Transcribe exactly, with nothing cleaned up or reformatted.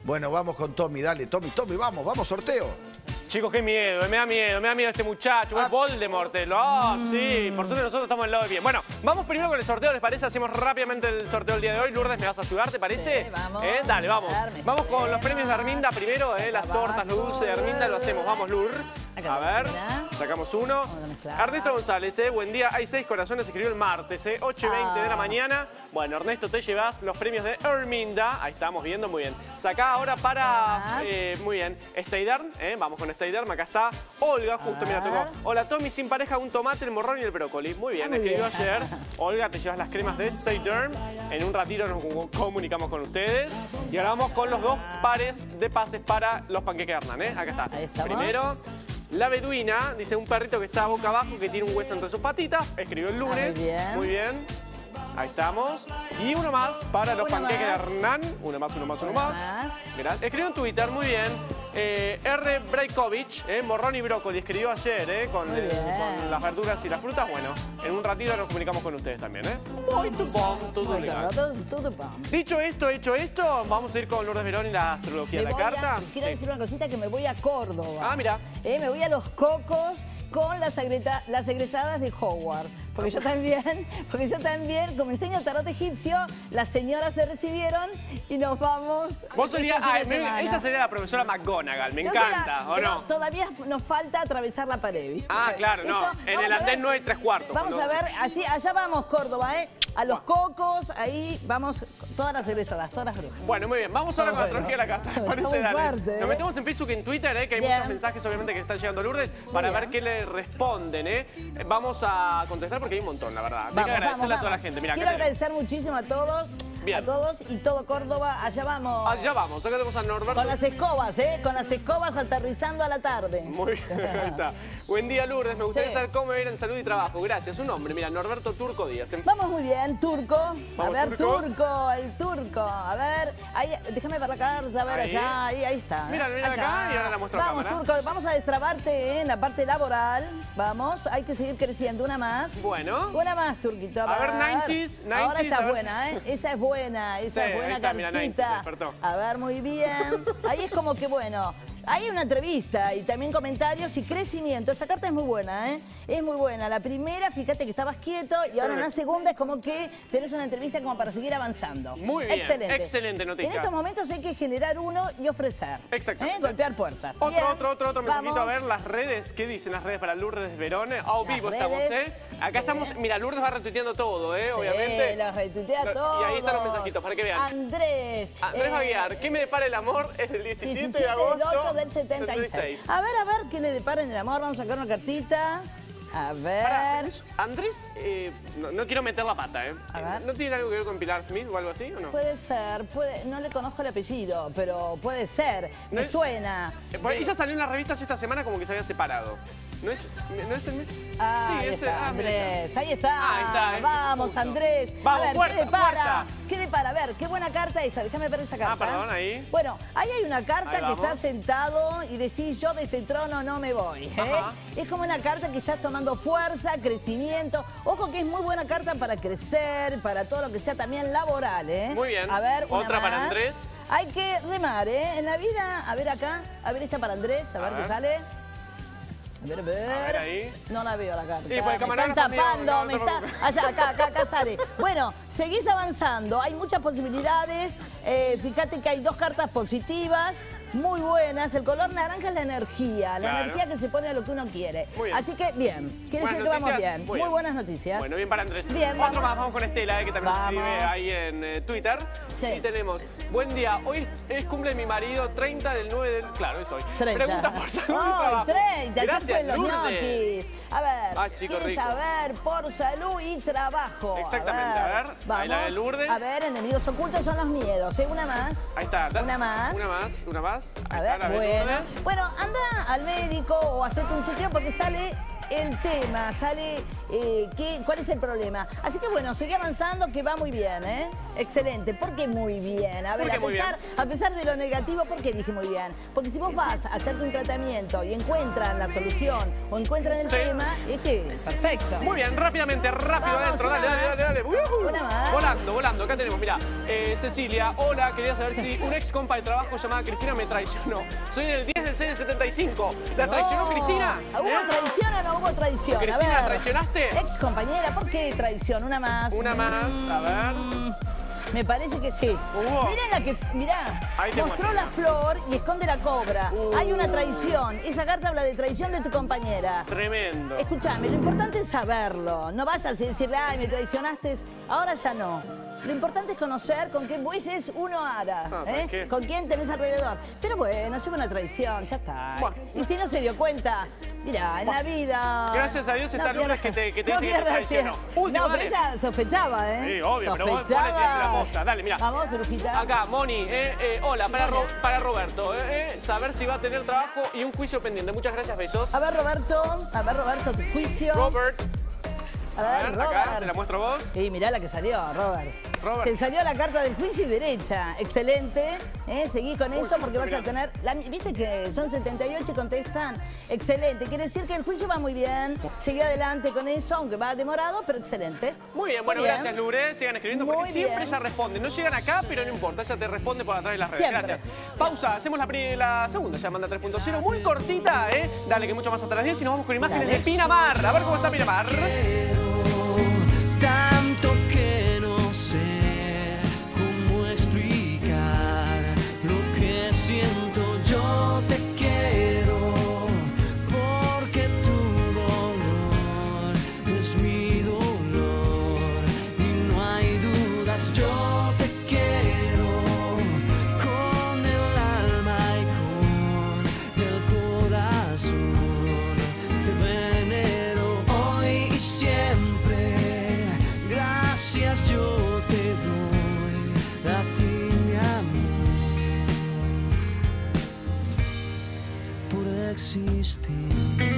Bueno, vamos con Tommy, dale, Tommy, Tommy, vamos, vamos, sorteo. Chicos, qué miedo, me da miedo, me da miedo este muchacho, Ah. es Voldemort. Oh, sí, por suerte nosotros estamos al lado de bien. Bueno, vamos primero con el sorteo, ¿les parece? Hacemos rápidamente el sorteo del día de hoy. Lourdes, ¿me vas a ayudar, te parece? Sí, vamos. ¿Eh? Dale, vamos. Vamos con los premios de Arminda primero, ¿eh? Las Abajo. tortas, los dulces de Arminda, lo hacemos. Vamos, Lur. Acá A ver, tenemos una. sacamos uno. Vamos a mezclar. Ernesto González, ¿eh? Buen día, hay seis corazones, escribió el martes, ¿eh? ocho y veinte de la Ah. mañana. Bueno, Ernesto, te llevas los premios de Arminda. Ahí estamos viendo, muy bien. Sacá ahora para... Más. Eh, muy bien. Stayderm, ¿eh? Vamos con Stayderm, acá está. Olga, justo, mira, tocó. Hola, Tommy, sin pareja, un tomate, el morrón y el brócoli. Muy bien, Ah, muy escribió bien. ayer. Olga, te llevas las cremas de Stayderm. En un ratito nos comunicamos con ustedes. Y ahora vamos con los dos pares de pases para los panqueques Hernán, ¿eh? Acá está. Ahí estamos. Primero, la beduina, dice un perrito que está boca abajo, que tiene un hueso entre sus patitas. Escribió el lunes. muy bien. Muy bien. Ahí estamos. Y uno más para los Uno panqueques más. de Hernán. Uno más, uno más, uno Uno más. más. Gracias. Escribió en Twitter, muy bien. Eh, R. Brejkovic, eh, morrón y brócoli, escribió ayer eh, con, Muy eh, bien. con las verduras y las frutas. Bueno, en un ratito nos comunicamos con ustedes también. ¿eh? Muito bom, todo Muy legal. bien, todo, todo bom. Dicho esto, hecho esto, vamos a ir con Lourdes Verón y la astrología de Me la voy a- carta. quiero Sí. decir una cosita, que me voy a Córdoba. Ah, mira. Eh, me voy a Los Cocos con las, agreta- las egresadas de Howard. Porque yo también, porque yo también, como enseño tarot egipcio, las señoras se recibieron y nos vamos. Vos este serías, fin ah, de me- semana. ella sería la profesora McGonagall, me Yo encanta, soy la- ¿o pero no? Todavía nos falta atravesar la pared, ¿viste? Ah, claro, no. Eso, En vamos el a andén ver- no hay tres cuartos. Vamos ¿no? a ver, así, allá vamos, Córdoba, ¿eh? A Los Cocos, ahí vamos, todas las egresadas, todas las brujas. Bueno, muy bien. Vamos ahora con la Bueno. astrología de la casa. ¿les Está parece? muy Dale. fuerte, ¿eh? Nos metemos en Facebook y en Twitter, ¿eh? Que hay Bien. muchos mensajes, obviamente, que están llegando a Lourdes para Bien. ver qué le responden, ¿eh? Vamos a contestar porque hay un montón, la verdad. Hay que Vamos, agradecerle vamos, a toda la vamos. gente. Mira, Quiero acá tenemos. agradecer muchísimo a todos, Bien. a todos y todo Córdoba, allá vamos. Allá vamos. Acá tenemos a Norberto. Con las escobas, ¿eh? Con las escobas aterrizando a la tarde. Muy bien, ahí está. Buen día, Lourdes. Me gustaría Sí. saber cómo me ir en salud y trabajo. Gracias. Su nombre, mira, Norberto Turco Díaz. En- Vamos muy bien, Turco. A Vamos, ver, Turco. turco. el Turco. A ver, ahí, déjame ver la carta, a ver Ahí. allá, ahí, ahí está. Mira, mira acá y ahora la muestro a Vamos, cámara. Turco, vamos a destrabarte ¿eh? en la parte laboral. Vamos, hay que seguir creciendo. Una más. Bueno. Una más, Turquito. A ver, noventies, Ahora noventies, esta a es ver. buena, ¿eh? Esa es buena, esa Sí, es buena ahí está, mira, noventies, cartita. despertó. A ver, muy bien. Ahí es como que, bueno, hay una entrevista y también comentarios y crecimiento. Esa carta es muy buena, ¿eh? Es muy buena. La primera, fíjate que estabas quieto y ahora en la segunda es como que tenés una entrevista como para seguir avanzando. Muy bien, Excelente. excelente noticia. En estos momentos hay que generar uno y ofrecer. Exactamente. ¿eh? Golpear puertas. Otro, Bien. otro, otro, otro mensajito. Vamos. A ver las redes. ¿Qué dicen las redes para Lourdes Verón? A vivo Las estamos, redes, ¿eh? Acá sí. estamos. Mira, Lourdes va retuiteando todo, ¿eh? Sí, Obviamente. los retuitea Lo- todos. Y ahí están los mensajitos, para que vean. Andrés. Andrés eh, Baguiar, ¿qué me depara el amor? Es el diecisiete, diecisiete de agosto. del ocho del setenta y seis. A ver, a ver, ¿qué le depara en el amor? Vamos a sacar una cartita. A ver. Pará, Andrés, eh, no, no quiero meter la pata, ¿eh? A ver. ¿No tiene algo que ver con Pilar Smith o algo así o no? Puede ser, puede, no le conozco el apellido, pero puede ser. No Me es- suena. Eh, por ahí ella salió en las revistas esta semana como que se había separado. ¿No es, no es el mismo? Ah, sí, ahí ese. está, Ah, mira, Andrés, ahí está. Ah, ahí está, eh, Vamos, justo. Andrés. Vamos, a ver, puerta, ¿qué le para? puerta. ¿Qué le para? A ver, qué buena carta esta. Déjame ver esa carta. Ah, perdón, ahí. Bueno, ahí hay una carta Ahí que vamos. está sentado y decís, yo de este trono no me voy. ¿eh? Ajá. Es como una carta que estás tomando fuerza, crecimiento. Ojo que es muy buena carta para crecer, para todo lo que sea también laboral, ¿eh? Muy bien. A ver, una Otra para más. Andrés. Hay que remar, ¿eh? En la vida, a ver acá, a ver esta para Andrés, a, A ver, ver. qué sale. A ver, a ver. A ver ahí. No la veo la carta. Sí, pues, me camarógrafo están mío, tapando, no, me no te está... preocupes. Allá, acá, acá, acá sale. Bueno, seguís avanzando, hay muchas posibilidades. Eh, fíjate que hay dos cartas positivas, muy buenas. El color naranja es la energía, la Claro. energía que se pone a lo que uno quiere. Muy bien. Así que bien, quiere Buenas decir que vamos noticias. bien. Muy Muy, bien. buenas noticias. Bueno, bien para Andrés. Bien, Otro vamos. más, vamos con Estela, eh, que también Vamos. escribe ahí en eh, Twitter. Sí. Y tenemos, buen día, hoy es, es cumple de mi marido, treinta del nueve del... Claro, es hoy. treinta. Pregunta por salud y Ay, trabajo. treinta, ya Gracias, fue los Lourdes. ñoquis. A ver, Ay, sí, qué quiere rico. saber por salud y trabajo. Exactamente, a ver, ahí vamos. la de Lourdes. A ver, enemigos ocultos son los miedos, ¿eh? Una más. Ahí está. da- Una más. Una más, una más. Ahí A está, ver, la de bueno. Lourdes. Bueno, anda al médico o hacete un chequeo porque sale el tema, sale eh, qué, cuál es el problema. Así que bueno, sigue avanzando, que va muy bien, ¿eh? Excelente. ¿Por qué muy bien? A ver, a pesar, a pesar de lo negativo, ¿por qué dije muy bien? Porque si vos vas a hacerte un tratamiento y encuentran la solución o encuentran el sí. tema, es que perfecto. Muy bien, rápidamente, rápido Vamos, adentro. Dale, dale, dale, dale. Uh, Una más. volando, volando. Acá tenemos, mira, eh, Cecilia, hola, quería saber si un ex compa de trabajo llamada Cristina me traicionó. Soy del diez del seis del setenta y cinco. ¿La traicionó No. Cristina? ¿Hubo ¿Eh? traición o no hubo traición? A Cristina, ver. ¿la traicionaste? Ex compañera, ¿por qué traición? Una más. Una más, a ver. Mm, Me parece que sí. Hubo. Mirá la que, mirá, Ahí te mostró muestro. la flor y esconde la cobra. Uh. Hay una traición. Esa carta habla de traición de tu compañera. Tremendo. Escúchame, lo importante es saberlo. No vayas a decirle, ay, me traicionaste. Ahora ya no. Lo importante es conocer con qué bueyes uno ara, Ah, ¿eh? ¿sabes qué? Con quién tenés alrededor. Pero bueno, lleva una traición, ya está. Bueno. Y si no se dio cuenta, mira, en la vida... Gracias a Dios está Lourdes que te- que te no dice que te pierdas traicionó. tiempo. Último, No, pero dale. ella sospechaba, ¿eh? Sí, obvio, pero vos- vos le Sospechabas. tiraste la posta. Dale, mira. Vamos, Brujita. Acá, Moni, eh, eh, hola, para, Ro- para Roberto. Eh, eh, saber si va a tener trabajo y un juicio pendiente. Muchas gracias, besos. A ver, Roberto. A ver, Roberto, tu juicio. Robert, A a ver, ver, acá, Robert. te la muestro a vos. Y mirá la que salió, Robert. Robert. Te salió la carta del juicio y derecha. Excelente. ¿eh? Seguí con eso porque vas a tener... la- Viste que son setenta y ocho y contestan. Excelente. Quiere decir que el juicio va muy bien. Seguí adelante con eso, aunque va demorado, pero excelente. Muy bien, bueno, Muy bien. gracias, Lourdes. Sigan escribiendo Muy porque siempre bien. ella responde. No llegan acá, pero no importa. Ella te responde por atrás de las redes. Siempre. Gracias. Pausa, hacemos la, pri- la segunda. Ya manda tres punto cero. Muy cortita, ¿eh? Dale, que mucho más hasta las diez y nos vamos con imágenes Dale. de Pinamar. A ver cómo está Pinamar. Tanto que no sé cómo explicar lo que siento. Yo te quiero porque tu dolor es mi dolor y no hay dudas. Yo te quiero con el alma y con el corazón. Te venero hoy y siempre. Gracias yo te doy a ti, mi amor, por existir.